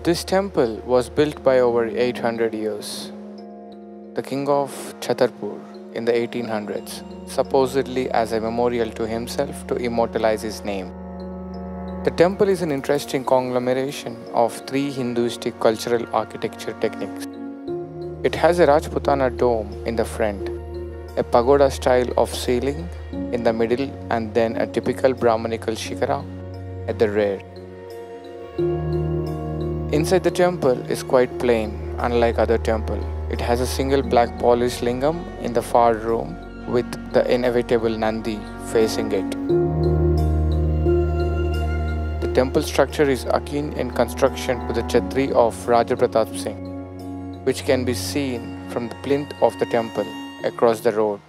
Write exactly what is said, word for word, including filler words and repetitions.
This temple was built by over eight hundred years. The king of Chhatarpur in the eighteen hundreds, supposedly as a memorial to himself to immortalize his name. The temple is an interesting conglomeration of three Hinduistic cultural architecture techniques. It has a Rajputana dome in the front, a pagoda style of ceiling in the middle, and then a typical Brahmanical shikara at the rear. Inside the temple is quite plain, unlike other temples. It has a single black polished lingam in the far room with the inevitable Nandi facing it. The temple structure is akin in construction to the Chhatri of Raja Pratap Singh, which can be seen from the plinth of the temple across the road.